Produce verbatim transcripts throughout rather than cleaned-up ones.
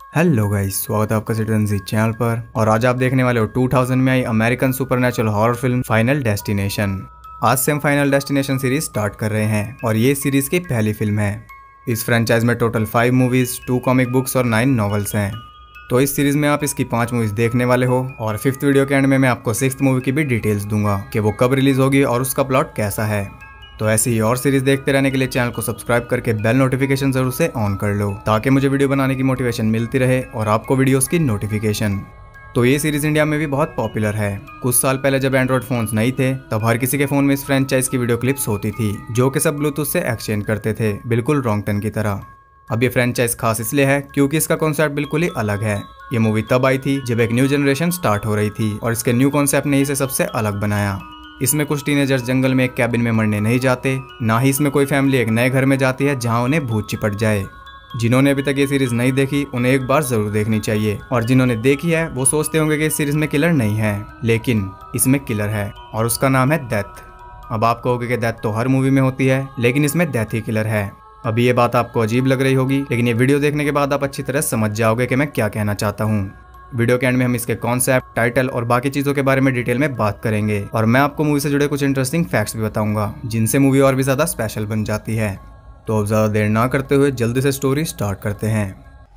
Hello guys, स्वागत है आपका सिटीजन जी चैनल पर। और आज आप देखने वाले हो टू थाउज़ेंड में आई American supernatural horror film final destination. आज से हम फाइनल डेस्टिनेशन सीरीज स्टार्ट कर रहे हैं और ये सीरीज की पहली फिल्म है। इस फ्रेंचाइज में total five movies, two comic books और नाइन नॉवेल्स हैं। तो इस सीरीज में आप इसकी पांच मूवीज देखने वाले हो और फिफ्थ वीडियो के एंड में मैं आपको सिक्स्थ मूवी की भी डिटेल्स दूंगा कि वो कब रिलीज होगी और उसका प्लॉट कैसा है। तो ऐसी ही और सीरीज देखते रहने के लिए चैनल को सब्सक्राइब करके बेल नोटिफिकेशन जरूर से ऑन कर लो ताकि मुझे वीडियो बनाने की मोटिवेशन मिलती रहे और आपको वीडियोस की नोटिफिकेशन। तो ये सीरीज इंडिया में भी बहुत पॉपुलर है। कुछ साल पहले जब एंड्रॉइड फोन्स नहीं थे तब हर किसी के फोन में इस फ्रेंचाइज की वीडियो क्लिप्स होती थी जो कि सब ब्लूटूथ से एक्सचेंज करते थे, बिल्कुल रॉन्गटन की तरह। अब ये फ्रेंचाइज खास इसलिए है क्योंकि इसका कॉन्सेप्ट बिल्कुल ही अलग है। ये मूवी तब आई थी जब एक न्यू जनरेशन स्टार्ट हो रही थी और इसके न्यू कॉन्सेप्ट ने इसे सबसे अलग बनाया। इसमें कुछ टीनेजर्स जंगल में एक कैबिन में मरने नहीं जाते, ना ही इसमें कोई फैमिली एक नए घर में जाती है जहां उन्हें भूत चिपट जाए। जिन्होंने अभी तक ये सीरीज नहीं देखी उन्हें एक बार जरूर देखनी चाहिए, और जिन्होंने देखी है वो सोचते होंगे कि इस सीरीज में किलर नहीं है, लेकिन इसमें किलर है और उसका नाम है डेथ। अब आप कहोगे कि डेथ तो हर मूवी में होती है, लेकिन इसमें डेथ ही किलर है। अभी ये बात आपको अजीब लग रही होगी, लेकिन ये वीडियो देखने के बाद आप अच्छी तरह समझ जाओगे कि मैं क्या कहना चाहता हूँ। वीडियो के एंड में हम इसके कॉन्सेप्ट, टाइटल और बाकी चीजों के बारे में डिटेल में बात करेंगे और मैं आपको मूवी से जुड़े कुछ इंटरेस्टिंग फैक्ट्स भी बताऊंगा जिनसे मूवी और भी ज्यादा स्पेशल बन जाती है। तो अब ज्यादा देर ना करते हुए जल्दी से स्टोरी स्टार्ट करते हैं।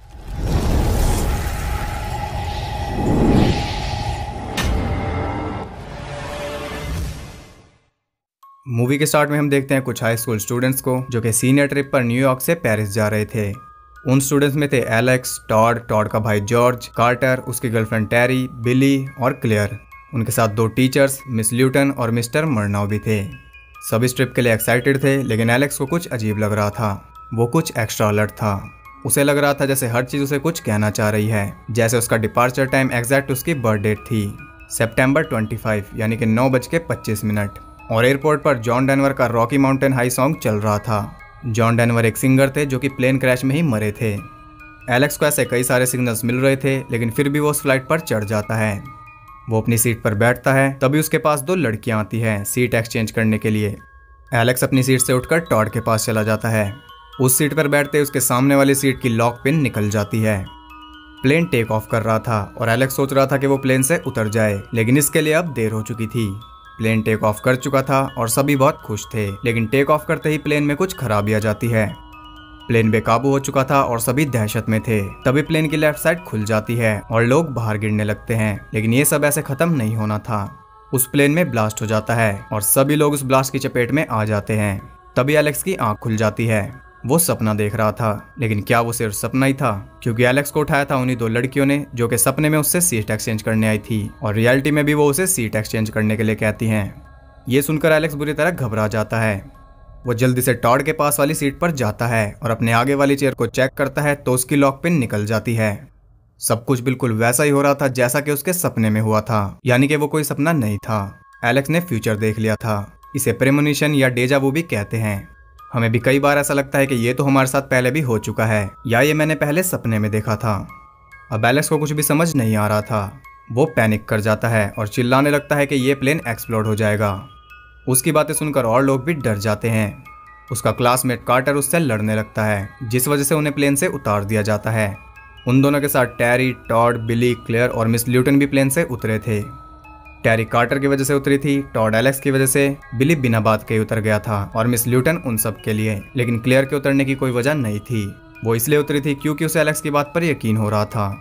मूवी के स्टार्ट में हम देखते हैं कुछ हाई स्कूल स्टूडेंट्स को जो कि सीनियर ट्रिप पर न्यूयॉर्क से पेरिस जा रहे थे। उन स्टूडेंट्स में थे एलेक्स, टॉड, टॉड का भाई जॉर्ज, कार्टर, उसकी गर्लफ्रेंड टेरी, बिली और क्लेयर। उनके साथ दो टीचर्स, मिस ल्यूटन और मिस्टर मर्नाव भी थे। सब इस ट्रिप के लिए एक्साइटेड थे, लेकिन एलेक्स को कुछ अजीब लग रहा था। वो कुछ एक्स्ट्रा अलर्ट था। उसे लग रहा था जैसे हर चीज उसे कुछ कहना चाह रही है, जैसे उसका डिपार्चर टाइम एग्जैक्ट उसकी बर्थ डेट थी, सितंबर पच्चीस यानी कि नौ बज के पच्चीस मिनट। और एयरपोर्ट पर जॉन डेनवर का रॉकी माउंटेन हाई सॉन्ग चल रहा था। जॉन डेनवर एक सिंगर थे जो कि प्लेन क्रैश में ही मरे थे। एलेक्स को ऐसे कई सारे सिग्नल्स मिल रहे थे, लेकिन फिर भी वो उस फ्लाइट पर चढ़ जाता है। वो अपनी सीट पर बैठता है, तभी उसके पास दो लड़कियां आती हैं सीट एक्सचेंज करने के लिए। एलेक्स अपनी सीट से उठकर टॉड के पास चला जाता है। उस सीट पर बैठते उसके सामने वाली सीट की लॉक पिन निकल जाती है। प्लेन टेक ऑफ कर रहा था और एलेक्स सोच रहा था कि वो प्लेन से उतर जाए, लेकिन इसके लिए अब देर हो चुकी थी। प्लेन टेक ऑफ कर चुका था और सभी बहुत खुश थे, लेकिन टेक ऑफ करते ही प्लेन में कुछ खराबी आ जाती है। प्लेन बेकाबू हो चुका था और सभी दहशत में थे। तभी प्लेन की लेफ्ट साइड खुल जाती है और लोग बाहर गिरने लगते हैं, लेकिन ये सब ऐसे खत्म नहीं होना था। उस प्लेन में ब्लास्ट हो जाता है और सभी लोग उस ब्लास्ट की चपेट में आ जाते हैं। तभी एलेक्स की आंख खुल जाती है। वो सपना देख रहा था, लेकिन क्या वो सिर्फ सपना ही था, क्योंकि एलेक्स को उठाया था उन्हीं दो लड़कियों ने जो कि सपने में उससे सीट एक्सचेंज करने आई थी और रियलिटी में भी वो उसे सीट एक्सचेंज करने के लिए कहती हैं। ये सुनकर एलेक्स बुरी तरह घबरा जाता है। वो जल्दी से टॉड के पास वाली सीट पर जाता है और अपने आगे वाली चेयर को चेक करता है तो उसकी लॉक पिन निकल जाती है। सब कुछ बिल्कुल वैसा ही हो रहा था जैसा कि उसके सपने में हुआ था, यानी कि वो कोई सपना नहीं था। एलेक्स ने फ्यूचर देख लिया था। इसे प्रेमोनिशन या डेजा वू भी कहते हैं। हमें भी कई बार ऐसा लगता है कि ये तो हमारे साथ पहले भी हो चुका है, या ये मैंने पहले सपने में देखा था। अब एलेक्स को कुछ भी समझ नहीं आ रहा था। वो पैनिक कर जाता है और चिल्लाने लगता है कि ये प्लेन एक्सप्लोड हो जाएगा। उसकी बातें सुनकर और लोग भी डर जाते हैं। उसका क्लासमेट कार्टर उससे लड़ने लगता है, जिस वजह से उन्हें प्लेन से उतार दिया जाता है। उन दोनों के साथ टेरी, टॉड, बिली, क्लेयर और मिस ल्यूटन भी प्लेन से उतरे थे। टेरी कार्टर की वजह से उतरी थी, टॉड एलेक्स की वजह से, बिली बिना बात के उतर गया था और मिस ल्यूटन उन सब के लिए। लेकिन क्लेयर के उतरने की कोई वजह नहीं थी। वो इसलिए उतरी थी क्योंकि उसे एलेक्स की बात पर यकीन हो रहा था।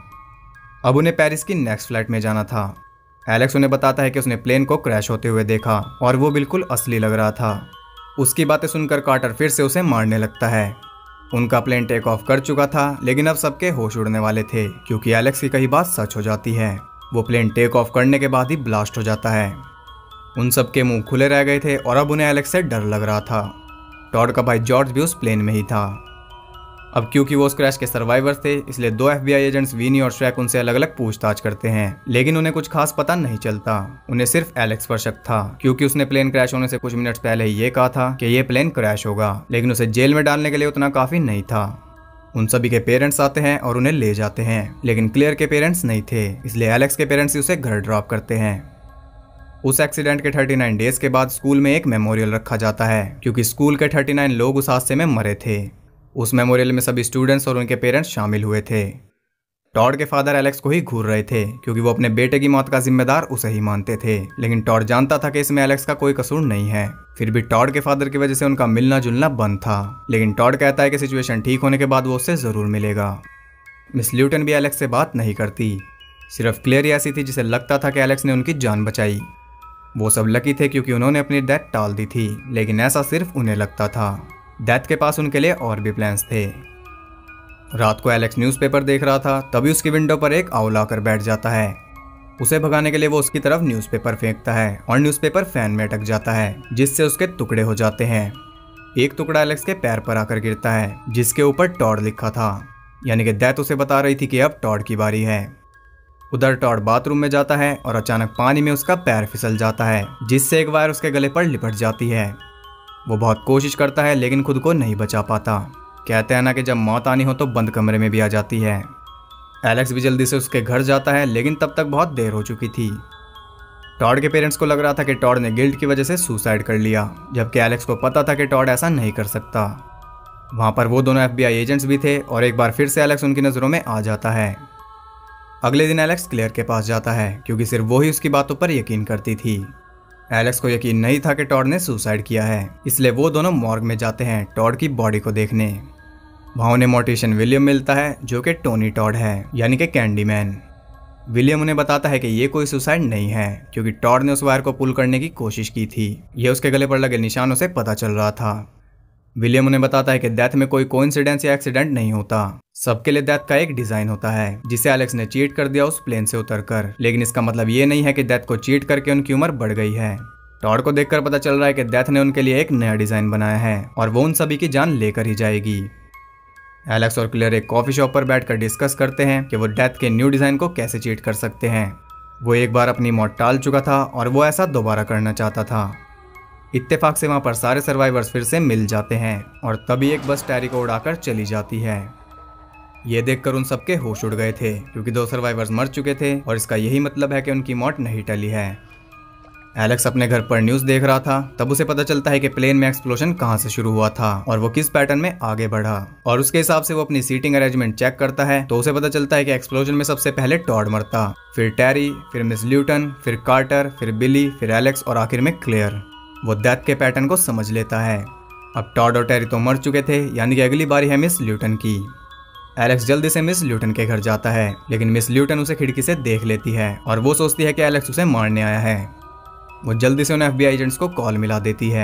अब उन्हें पेरिस की नेक्स्ट फ्लाइट में जाना था। एलेक्स उन्हें बताता है कि उसने प्लेन को क्रैश होते हुए देखा और वो बिल्कुल असली लग रहा था। उसकी बातें सुनकर कार्टर फिर से उसे मारने लगता है। उनका प्लेन टेक ऑफ कर चुका था, लेकिन अब सबके होश उड़ने वाले थे क्योंकि एलेक्स की कही बात सच हो जाती है। वो प्लेन टेक ऑफ करने के बाद ही ब्लास्ट हो जाता है। उन सबके मुंह खुले रह गए थे और अब उन्हें एलेक्स से डर लग रहा था। टॉड का भाई जॉर्ज भी उस प्लेन में ही था। अब क्योंकि वो उस क्रैश के सर्वाइवर्स थे, इसलिए दो एफबीआई एजेंट्स वीनी और श्रैक उनसे अलग अलग पूछताछ करते हैं, लेकिन उन्हें कुछ खास पता नहीं चलता। उन्हें सिर्फ एलेक्स पर शक था क्योंकि उसने प्लेन क्रैश होने से कुछ मिनट्स पहले ही ये कहा था कि ये प्लेन क्रैश होगा, लेकिन उसे जेल में डालने के लिए उतना काफी नहीं था। उन सभी के पेरेंट्स आते हैं और उन्हें ले जाते हैं, लेकिन क्लेयर के पेरेंट्स नहीं थे, इसलिए एलेक्स के पेरेंट्स ही उसे घर ड्रॉप करते हैं। उस एक्सीडेंट के उनतालीस डेज के बाद स्कूल में एक मेमोरियल रखा जाता है क्योंकि स्कूल के उनतालीस लोग उस हादसे में मरे थे। उस मेमोरियल में सभी स्टूडेंट्स और उनके पेरेंट्स शामिल हुए थे। टॉड के फादर एलेक्स को ही घूर रहे थे क्योंकि वो अपने बेटे की मौत का जिम्मेदार उसे ही मानते थे, लेकिन टॉड जानता था कि इसमें एलेक्स का कोई कसूर नहीं है। फिर भी टॉड के फादर की वजह से उनका मिलना जुलना बंद था, लेकिन टॉड कहता है कि सिचुएशन ठीक होने के बाद वो उससे जरूर मिलेगा। मिस ल्यूटन भी एलेक्स से बात नहीं करती, सिर्फ क्लेयर ही ऐसी थी जिसे लगता था कि एलेक्स ने उनकी जान बचाई। वो सब लकी थे क्योंकि उन्होंने अपनी डेथ टाल दी थी, लेकिन ऐसा सिर्फ उन्हें लगता था। डेथ के पास उनके लिए और भी प्लान्स थे। रात को एलेक्स न्यूज़पेपर देख रहा था, तभी उसकी विंडो पर एक आउल आकर बैठ जाता है। उसे भगाने के लिए वो उसकी तरफ न्यूज़पेपर फेंकता है और न्यूज़पेपर फैन में अटक जाता है, जिससे उसके टुकड़े हो जाते हैं। एक टुकड़ा एलेक्स के पैर पर आकर गिरता है, जिसके ऊपर टॉड लिखा था, यानी कि डेथ उसे बता रही थी कि अब टॉड की बारी है। उधर टॉड बाथरूम में जाता है और अचानक पानी में उसका पैर फिसल जाता है, जिससे एक वायर उसके गले पर लिपट जाती है। वो बहुत कोशिश करता है लेकिन खुद को नहीं बचा पाता। कहते हैं ना कि जब मौत आनी हो तो बंद कमरे में भी आ जाती है। एलेक्स भी जल्दी से उसके घर जाता है, लेकिन तब तक बहुत देर हो चुकी थी। टॉड के पेरेंट्स को लग रहा था कि टॉड ने गिल्ट की वजह से सुसाइड कर लिया, जबकि एलेक्स को पता था कि टॉड ऐसा नहीं कर सकता। वहाँ पर वो दोनों एफबीआई एजेंट्स भी थे और एक बार फिर से एलेक्स उनकी नज़रों में आ जाता है। अगले दिन एलेक्स क्लेयर के पास जाता है क्योंकि सिर्फ वो ही उसकी बातों पर यकीन करती थी। एलेक्स को यकीन नहीं था कि टॉड ने सुसाइड किया है, इसलिए वो दोनों मॉर्ग में जाते हैं टॉड की बॉडी को देखने। वहाँ उन्हें मोर्टिशियन विलियम मिलता है, जो कि टोनी टॉड है, यानी कि कैंडी मैन। विलियम उन्हें बताता है कि ये कोई सुसाइड नहीं है, क्योंकि टॉड ने उस वायर को पुल करने की कोशिश की थी। ये उसके गले पर लगे निशानों से पता चल रहा था। विलियम उन्हें बताता है कि डेथ में कोई कोइंसिडेंस या एक्सीडेंट नहीं होता, सबके लिए डेथ का एक डिजाइन होता है, जिसे एलेक्स ने चीट कर दिया उस प्लेन से उतरकर। लेकिन इसका मतलब ये नहीं है कि डेथ को चीट करके उनकी उम्र बढ़ गई है। टॉड को देखकर पता चल रहा है कि डेथ ने उनके लिए एक नया डिजाइन बनाया है और वो उन सभी की जान लेकर ही जाएगी। एलेक्स और क्लेयर एक कॉफी शॉप पर बैठकर डिस्कस करते हैं कि वो डेथ के न्यू डिजाइन को कैसे चीट कर सकते हैं। वो एक बार अपनी मौत टाल चुका था और वो ऐसा दोबारा करना चाहता था। इत्तेफाक से वहाँ पर सारे सर्वाइवर्स फिर से मिल जाते हैं और तभी एक बस टैरी को उड़ाकर चली जाती है। ये देखकर उन सबके होश उड़ गए थे, क्योंकि दो सर्वाइवर्स मर चुके थे और इसका यही मतलब है कि उनकी मौत नहीं टली है। एलेक्स अपने घर पर न्यूज़ देख रहा था, तब उसे पता चलता है कि प्लेन में एक्सप्लोजन कहाँ से शुरू हुआ था और वो किस पैटर्न में आगे बढ़ा, और उसके हिसाब से वो अपनी सीटिंग अरेंजमेंट चेक करता है तो उसे पता चलता है कि एक्सप्लोजन में सबसे पहले टॉड मरता, फिर टैरी, फिर मिस ल्यूटन, फिर कार्टर, फिर बिली, फिर एलेक्स और आखिर में क्लेयर। वो डेथ के पैटर्न को समझ लेता है। अब टॉड और टैरी तो मर चुके थे, यानी कि अगली बारी है मिस ल्यूटन की। एलेक्स जल्दी से मिस ल्यूटन के घर जाता है, लेकिन मिस ल्यूटन उसे खिड़की से देख लेती है और वो सोचती है कि एलेक्स उसे मारने आया है। वो जल्दी से उन एफबीआई एजेंट्स को कॉल मिला देती है।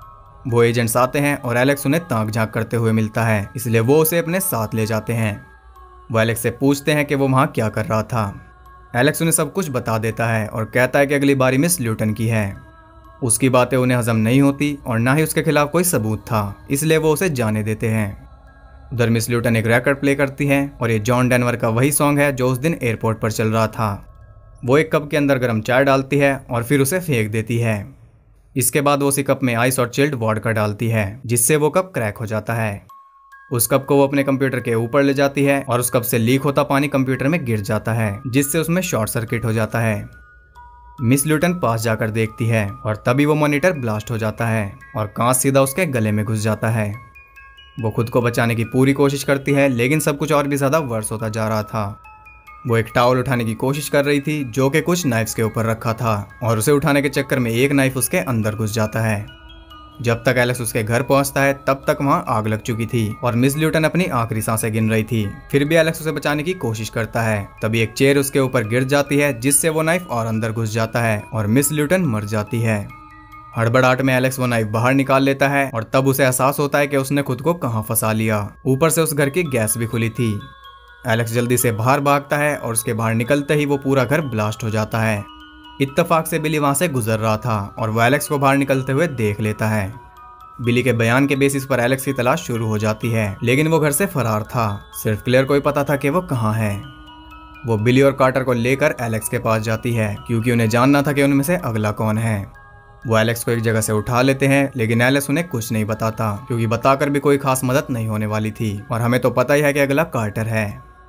वो एजेंट्स आते हैं और एलेक्स उन्हें ताक झांक करते हुए मिलता है, इसलिए वो उसे अपने साथ ले जाते हैं। वो एलेक्स से पूछते हैं कि वो वहाँ क्या कर रहा था। एलेक्स उन्हें सब कुछ बता देता है और कहता है कि अगली बारी मिस ल्यूटन की है। उसकी बातें उन्हें हजम नहीं होती और ना ही उसके खिलाफ कोई सबूत था, इसलिए वो उसे जाने देते हैं। उधर मिस ल्यूटन एक रिकॉर्ड प्ले करती है और ये जॉन डेनवर का वही सॉन्ग है जो उस दिन एयरपोर्ट पर चल रहा था। वो एक कप के अंदर गर्म चाय डालती है और फिर उसे फेंक देती है। इसके बाद वो उसी कप में आइस और चिल्ड वॉडका डालती है, जिससे वो कप क्रैक हो जाता है। उस कप को वो अपने कंप्यूटर के ऊपर ले जाती है और उस कप से लीक होता पानी कंप्यूटर में गिर जाता है, जिससे उसमें शॉर्ट सर्किट हो जाता है। मिस ल्यूटन पास जाकर देखती है और तभी वो मॉनिटर ब्लास्ट हो जाता है और कांच सीधा उसके गले में घुस जाता है। वो खुद को बचाने की पूरी कोशिश करती है, लेकिन सब कुछ और भी ज्यादा वर्स होता जा रहा था। वो एक टॉवल उठाने की कोशिश कर रही थी जो कि कुछ नाइफ्स के ऊपर रखा था, और उसे उठाने के चक्कर में एक नाइफ उसके अंदर घुस जाता है। जब तक एलेक्स उसके घर पहुंचता है तब तक वहां आग लग चुकी थी और मिस ल्यूटन अपनी आखिरी सांसें गिन रही थी। फिर भी एलेक्स उसे बचाने की कोशिश करता है, तभी एक चेयर उसके ऊपर गिर जाती है, जिससे वो नाइफ और अंदर घुस जाता है और मिस ल्यूटन मर जाती है। हड़बड़ाहट में एलेक्स वो नाइफ बाहर निकाल लेता है और तब उसे एहसास होता है कि उसने खुद को कहां फंसा लिया। ऊपर से उस घर की गैस भी खुली थी। एलेक्स जल्दी से बाहर भागता है और उसके बाहर निकलते ही वो पूरा घर ब्लास्ट हो जाता है। इत्तेफाक से बिली वहां से गुजर रहा था और वो एलेक्स को बाहर निकलते हुए देख लेता है। बिली के बयान के बेसिस पर एलेक्स की तलाश शुरू हो जाती है, लेकिन वो घर से फरार था। सिर्फ क्लेयर को ही पता था कि वो कहाँ है। वो बिली और कार्टर को लेकर एलेक्स के पास जाती है, क्योंकि उन्हें जानना था कि उनमें से अगला कौन है। वो एलेक्स को एक जगह से उठा लेते हैं, लेकिन एलेक्स उन्हें कुछ नहीं बताता, क्योंकि बताकर भी कोई खास मदद नहीं होने वाली थी और हमें तो पता ही है कि अगला कार्टर है।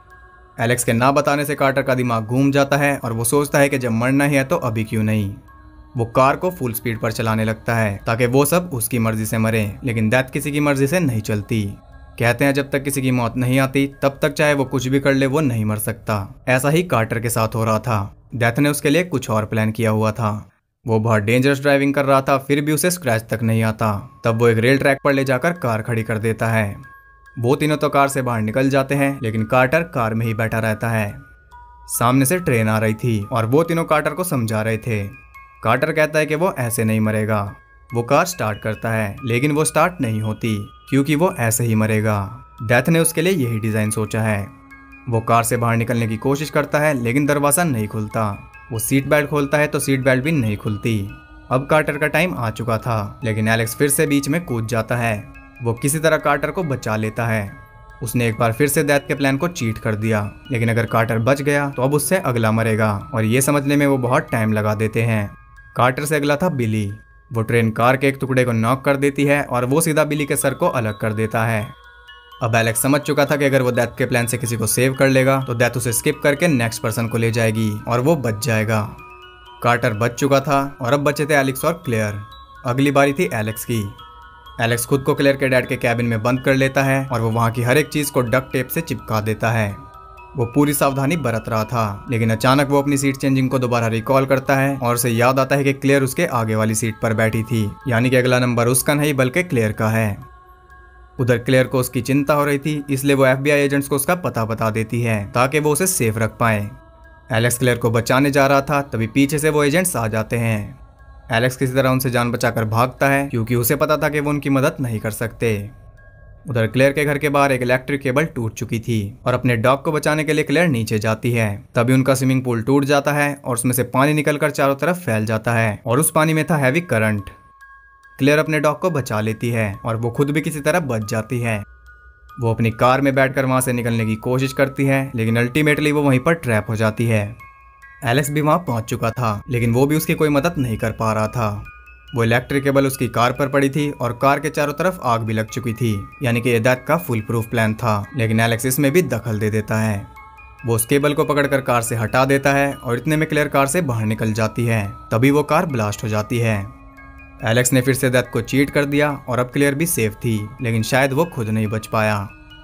एलेक्स के ना बताने से कार्टर का दिमाग घूम जाता है और वो सोचता है कि जब मरना ही है तो अभी क्यों नहीं। वो कार को फुल स्पीड पर चलाने लगता है ताकि वो सब उसकी मर्जी से मरे, लेकिन डेथ किसी की मर्जी से नहीं चलती। कहते हैं जब तक किसी की मौत नहीं आती तब तक चाहे वो कुछ भी कर ले वो नहीं मर सकता। ऐसा ही कार्टर के साथ हो रहा था। डेथ ने उसके लिए कुछ और प्लान किया हुआ था। वो बहुत डेंजरस ड्राइविंग कर रहा था, फिर भी उसे स्क्रैच तक नहीं आता। तब वो एक रेल ट्रैक पर ले जाकर कार खड़ी कर देता है। वो तीनों तो कार से बाहर निकल जाते हैं, लेकिन कार्टर कार में ही बैठा रहता है। सामने से ट्रेन आ रही थी और वो तीनों कार्टर को समझा रहे थे। कार्टर कहता है कि वो ऐसे नहीं मरेगा। वो कार स्टार्ट करता है, लेकिन वो स्टार्ट नहीं होती क्योंकि वो ऐसे ही मरेगा। डेथ ने उसके लिए यही डिजाइन सोचा है। वो कार से बाहर निकलने की कोशिश करता है, लेकिन दरवाजा नहीं खुलता। वो सीट बेल्ट खोलता है तो सीट बेल्ट भी नहीं खुलती। अब कार्टर का टाइम आ चुका था, लेकिन एलेक्स फिर से बीच में कूद जाता है। वो किसी तरह कार्टर को बचा लेता है। उसने एक बार फिर से डेथ के प्लान को चीट कर दिया, लेकिन अगर कार्टर बच गया तो अब उससे अगला मरेगा, और ये समझने में वो बहुत टाइम लगा देते हैं। कार्टर से अगला था बिली। वो ट्रेन कार के एक टुकड़े को नॉक कर देती है और वो सीधा बिली के सर को अलग कर देता है। अब एलेक्स समझ चुका था कि अगर वो डेथ के प्लान से किसी को सेव कर लेगा तो डेथ उसे स्किप करके नेक्स्ट पर्सन को ले जाएगी और वो बच जाएगा। कार्टर बच चुका था और अब बचे थे एलेक्स और क्लेयर। अगली बारी थी एलेक्स की। एलेक्स खुद को क्लेयर के डैड के कैबिन में बंद कर लेता है और वो वहाँ की हर एक चीज को डक्ट टेप से चिपका देता है। वो पूरी सावधानी बरत रहा था, लेकिन अचानक वो अपनी सीट चेंजिंग को दोबारा रिकॉल करता है और उसे याद आता है कि क्लेयर उसके आगे वाली सीट पर बैठी थी, यानी कि अगला नंबर उसका नहीं बल्कि क्लेयर का है। उधर क्लेयर को उसकी चिंता हो रही थी, इसलिए वो एफबीआई एजेंट्स को उसका पता बता देती है ताकि वो उसे सेफ रख पाए। एलेक्स क्लेयर को बचाने जा रहा था, तभी पीछे से वो एजेंट्स आ जाते हैं। एलेक्स किसी तरह उनसे जान बचाकर भागता है क्योंकि उसे पता था कि वो उनकी मदद नहीं कर सकते। उधर क्लेयर के घर के बाहर एक इलेक्ट्रिक केबल टूट चुकी थी और अपने डॉग को बचाने के लिए क्लेयर नीचे जाती है। तभी उनका स्विमिंग पूल टूट जाता है और उसमें से पानी निकलकर चारों तरफ फैल जाता है और उस पानी में था हैवी करंट। क्लेयर अपने डॉग को बचा लेती है और वो खुद भी किसी तरह बच जाती है। वो अपनी कार में बैठकर वहां से निकलने की कोशिश करती है, लेकिन अल्टीमेटली वो वहीं पर ट्रैप हो जाती है। एलेक्स भी वहां पहुंच चुका था, लेकिन वो भी उसकी कोई मदद नहीं कर पा रहा था। वो इलेक्ट्रिक केबल उसकी कार पर पड़ी थी और कार के चारों तरफ आग भी लग चुकी थी, यानी कि ये डेथ का फुल प्रूफ प्लान था, लेकिन एलेक्स इसमें भी दखल दे देता है। वो उस केबल को पकड़कर कार से हटा देता है और इतने में क्लेयर कार से बाहर निकल जाती है। तभी वो कार ब्लास्ट हो जाती है। एलेक्स ने फिर से डेथ को चीट कर दिया और अब क्लेयर भी सेफ थी, लेकिन शायद वो खुद नहीं बच पाया।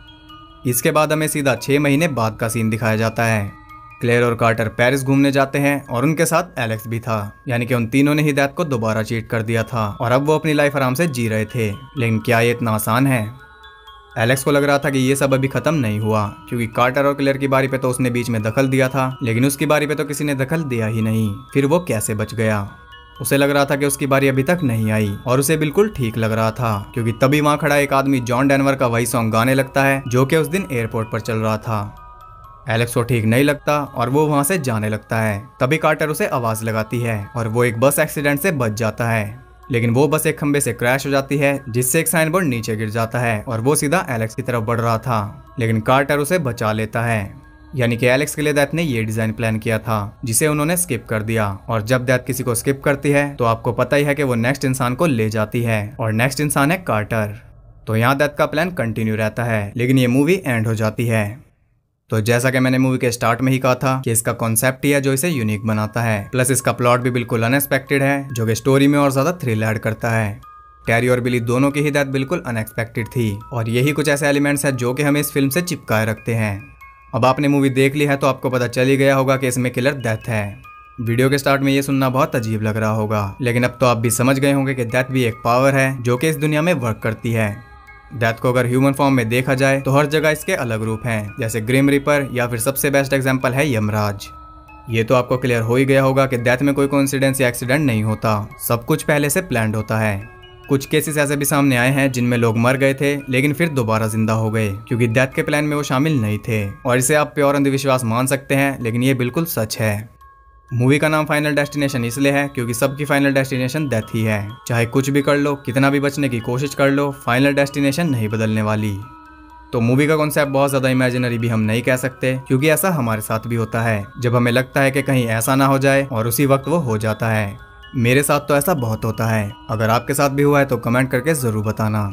इसके बाद हमें सीधा छह महीने बाद का सीन दिखाया जाता है। क्लेयर और कार्टर पेरिस घूमने जाते हैं और उनके साथ एलेक्स भी था, यानी कि उन तीनों ने ही डेथ को दोबारा चीट कर दिया था और अब वो अपनी लाइफ आराम से जी रहे थे। लेकिन क्या ये इतना आसान है? एलेक्स को लग रहा था कि ये सब अभी खत्म नहीं हुआ, क्योंकि कार्टर और क्लेयर की बारी पे तो उसने बीच में दखल दिया था, लेकिन उसकी बारी पे तो किसी ने दखल दिया ही नहीं। फिर वो कैसे बच गया? उसे लग रहा था कि उसकी बारी अभी तक नहीं आई और उसे बिल्कुल ठीक लग रहा था, क्योंकि तभी वहां खड़ा एक आदमी जॉन डेनवर का वही सॉन्ग गाने लगता है जो कि उस दिन एयरपोर्ट पर चल रहा था। एलेक्स को ठीक नहीं लगता और वो वहां से जाने लगता है। तभी कार्टर उसे आवाज लगाती है और वो एक बस एक्सीडेंट से बच जाता है, लेकिन वो बस एक खंबे से क्रैश हो जाती है, जिससे एक साइन बोर्ड नीचे गिर जाता है और वो सीधा एलेक्स की तरफ बढ़ रहा था, लेकिन कार्टर उसे बचा लेता है। यानी कि एलेक्स के लिए डेथ ने ये डिजाइन प्लान किया था, जिसे उन्होंने स्किप कर दिया। और जब डेथ किसी को स्किप करती है तो आपको पता ही है कि वो नेक्स्ट इंसान को ले जाती है, और नेक्स्ट इंसान है कार्टर। तो यहाँ डेथ का प्लान कंटिन्यू रहता है, लेकिन ये मूवी एंड हो जाती है। तो जैसा कि मैंने मूवी के स्टार्ट में ही कहा था कि इसका कॉन्सेप्ट ही है जो इसे यूनिक बनाता है, प्लस इसका प्लॉट भी बिल्कुल अनएक्सपेक्टेड है, जो कि स्टोरी में और ज्यादा थ्रिल ऐड करता है। टेरी और बिली दोनों की ही डेथ बिल्कुल अनएक्सपेक्टेड थी, और यही कुछ ऐसे एलिमेंट्स हैं जो कि हमें इस फिल्म से चिपकाए रखते हैं। अब आपने मूवी देख ली है तो आपको पता चल ही गया होगा कि इसमें किलर डेथ है। वीडियो के स्टार्ट में ये सुनना बहुत अजीब लग रहा होगा, लेकिन अब तो आप भी समझ गए होंगे कि डेथ भी एक पावर है जो कि इस दुनिया में वर्क करती है। डेथ को अगर ह्यूमन फॉर्म में देखा जाए तो हर जगह इसके अलग रूप हैं, जैसे ग्रिम रिपर या फिर सबसे बेस्ट एग्जांपल है यमराज। ये तो आपको क्लियर हो ही गया होगा कि डेथ में कोई कोइंसिडेंस या एक्सीडेंट नहीं होता, सब कुछ पहले से प्लान्ड होता है। कुछ केसेस ऐसे भी सामने आए हैं जिनमें लोग मर गए थे लेकिन फिर दोबारा जिंदा हो गए, क्योंकि डेथ के प्लान में वो शामिल नहीं थे, और इसे आप प्योर अंधविश्वास मान सकते हैं, लेकिन ये बिल्कुल सच है। मूवी का नाम फाइनल डेस्टिनेशन इसलिए है क्योंकि सबकी फाइनल डेस्टिनेशन डेथ ही है। चाहे कुछ भी कर लो, कितना भी बचने की कोशिश कर लो, फाइनल डेस्टिनेशन नहीं बदलने वाली। तो मूवी का कॉन्सेप्ट बहुत ज्यादा इमेजिनरी भी हम नहीं कह सकते, क्योंकि ऐसा हमारे साथ भी होता है जब हमें लगता है कि कहीं ऐसा ना हो जाए और उसी वक्त वो हो जाता है। मेरे साथ तो ऐसा बहुत होता है। अगर आपके साथ भी हुआ है तो कमेंट करके जरूर बताना।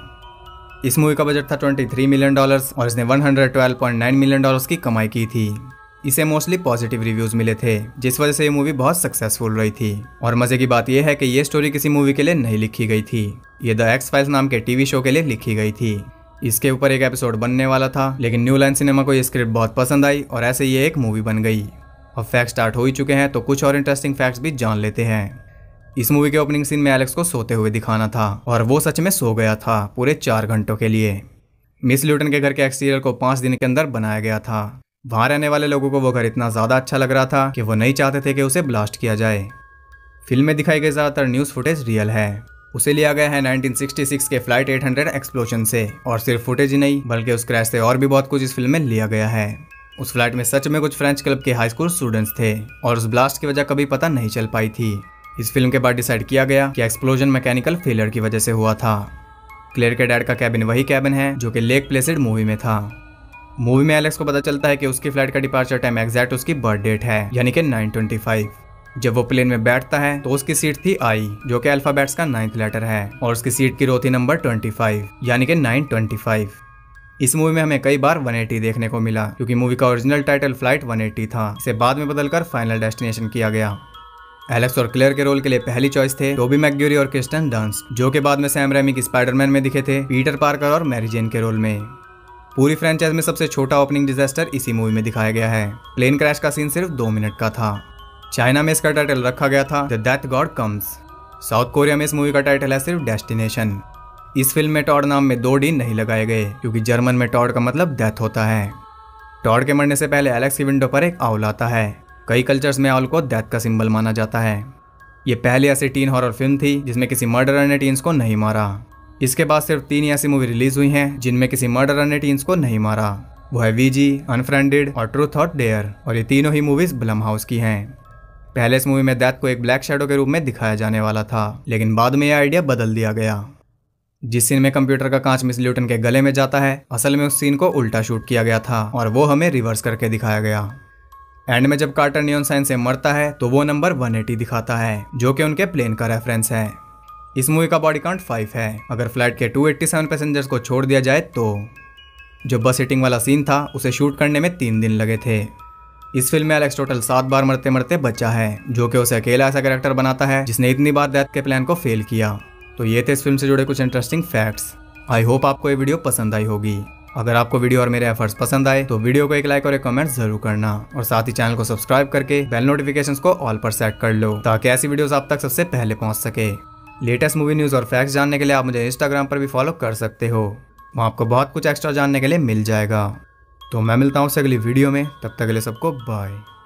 इस मूवी का बजट था तेईस मिलियन डॉलर्स और इसने एक सौ बारह पॉइंट नौ मिलियन डॉलर्स की कमाई की थी। इसे मोस्टली पॉजिटिव रिव्यूज मिले थे, जिस वजह से ये मूवी बहुत सक्सेसफुल रही थी। और मजे की बात यह है कि ये स्टोरी किसी मूवी के लिए नहीं लिखी गई थी, ये द एक्स फाइल्स नाम के टीवी शो के लिए लिखी गई थी। इसके ऊपर एक एपिसोड बनने वाला था, लेकिन न्यू लाइन सिनेमा को ये स्क्रिप्ट बहुत पसंद आई और ऐसे ये एक मूवी बन गई। अब फैक्ट स्टार्ट हो ही चुके हैं तो कुछ और इंटरेस्टिंग फैक्ट्स भी जान लेते हैं। इस मूवी के ओपनिंग सीन में एलेक्स को सोते हुए दिखाना था और वो सच में सो गया था पूरे चार घंटों के लिए। मिस ल्यूटन के घर के एक्सटीरियर को पाँच दिन के अंदर बनाया गया था। वहाँ रहने वाले लोगों को वो घर इतना ज़्यादा अच्छा लग रहा था कि वो नहीं चाहते थे कि उसे ब्लास्ट किया जाए। फिल्म में दिखाई गई ज़्यादातर न्यूज़ फुटेज रियल है। उसे लिया गया है नाइनटीन सिक्सटी सिक्स के फ्लाइट एट हंड्रेड एक्सप्लोजन से, और सिर्फ फुटेज ही नहीं बल्कि उस क्रैश से और भी बहुत कुछ इस फिल्म में लिया गया है। उस फ्लाइट में सच में कुछ फ्रेंच क्लब के हाई स्कूल स्टूडेंट्स थे और उस ब्लास्ट की वजह कभी पता नहीं चल पाई थी। इस फिल्म के बाद डिसाइड किया गया कि एक्सप्लोजन मैकेनिकल फेलियर की वजह से हुआ था। क्लेयर के डैड का कैबिन वही कैबिन है जो कि लेक प्लेसिड मूवी में था। मूवी में एलेक्स को पता चलता है कि उसकी फ्लाइट का डिपार्चर टाइम एग्जैक्ट उसकी बर्थ डेट है, यानी कि नाइन ट्वेंटी फाइव। जब वो प्लेन में बैठता है तो उसकी सीट थी आई, जो कि अल्फाबेट्स का नाइन्थ लेटर है, और उसकी सीट की रो थी नंबर ट्वेंटी फाइव, यानी कि नाइन ट्वेंटी फाइव। इस मूवी में हमें कई बार वन एटी देखने को मिला, क्योंकि मूवी का original title flight one eighty था। इसे बाद में बदलकर फाइनल डेस्टिनेशन किया गया। एलेक्स और क्लेयर के रोल के लिए पहली चॉइस थे टोबी मैकग्यूरी और क्रिस्टन डंस्ट, जो कि बाद में सैम रेमी की स्पाइडरमैन में दिखे थे पीटर पार्कर और मैरी जेन के रोल में। पूरी फ्रेंचाइज में सबसे छोटा ओपनिंग डिजास्टर इसी मूवी में दिखाया गया है। प्लेन क्रैश का सीन सिर्फ दो मिनट का था। चाइना में इसका टाइटल रखा गया था the death god comes. South Korea में इस मूवी का टाइटल है सिर्फ डेस्टिनेशन। इस फिल्म में टॉड नाम में दो डी नहीं लगाए गए, क्योंकि जर्मन में टॉड का मतलब डेथ होता है। टॉड के मरने से पहले एलेक्स की विंडो पर एक आउल आता है। कई कल्चर्स में आउल को डेथ का सिंबल माना जाता है। ये पहली ऐसी टीन हॉरर फिल्म थी जिसमें किसी मर्डरर ने टीन्स को नहीं मारा। इसके बाद सिर्फ तीन ऐसी मूवी रिलीज हुई हैं जिनमें किसी मर्डरर ने टीन्स को नहीं मारा। वो है वीजी, अनफ्रेंडेड और ट्रूथ और डेयर, और ये तीनों ही मूवीज ब्लम हाउस की हैं। पहले इस मूवी में डेथ को एक ब्लैक शैडो के रूप में दिखाया जाने वाला था, लेकिन बाद में यह आइडिया बदल दिया गया। जिस सीन में कंप्यूटर का कांच मिस ल्यूटन के गले में जाता है, असल में उस सीन को उल्टा शूट किया गया था और वो हमें रिवर्स करके दिखाया गया। एंड में जब कार्टर नियॉन साइन से मरता है तो वो नंबर वन एटी दिखाता है, जो कि उनके प्लेन का रेफरेंस है। इस मूवी का बॉडी काउंट फाइव है, अगर फ्लाइट के टू एटी सेवन पैसेंजर्स को छोड़ दिया जाए तो। जो बस हिटिंग वाला सीन था उसे शूट करने में तीन दिन लगे थे। इस फिल्म में एलेक्स टोटल सात बार मरते मरते बचा है, जो कि उसे अकेला ऐसा कैरेक्टर बनाता है जिसने इतनी बार डेथ के प्लान को फेल किया। तो ये थे इस फिल्म से जुड़े कुछ इंटरेस्टिंग फैक्ट्स। आई होप आपको ये वीडियो पसंद आई होगी। अगर आपको वीडियो और मेरे एफर्ट्स पसंद आए तो वीडियो को एक लाइक और एक कमेंट जरूर करना, और साथ ही चैनल को सब्सक्राइब करके बेल नोटिफिकेशंस को ऑल पर सेट कर लो, ताकि ऐसी वीडियोस आप तक सबसे पहले पहुंच सके। लेटेस्ट मूवी न्यूज़ और फैक्ट्स जानने के लिए आप मुझे इंस्टाग्राम पर भी फॉलो कर सकते हो। वहाँ आपको बहुत कुछ एक्स्ट्रा जानने के लिए मिल जाएगा। तो मैं मिलता हूँ उससे अगली वीडियो में, तब तक के लिए सबको बाय।